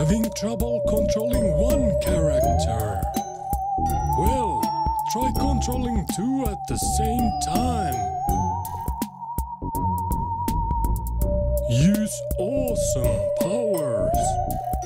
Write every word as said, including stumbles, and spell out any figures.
Having trouble controlling one character? Well, try controlling two at the same time. Use awesome powers.